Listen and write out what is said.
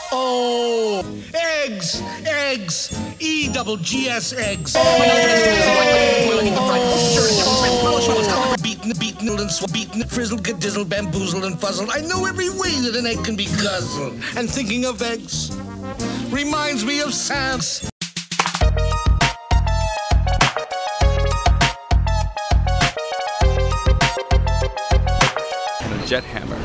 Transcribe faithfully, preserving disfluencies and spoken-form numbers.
Oh, eggs, eggs, E double G S eggs. Oh, beaten, beaten, and sw- beaten, frizzled, gedizzled, bamboozled, and fuzzled. I know every way that an egg can be guzzled. And thinking of eggs reminds me of Sam's. And a jet hammer.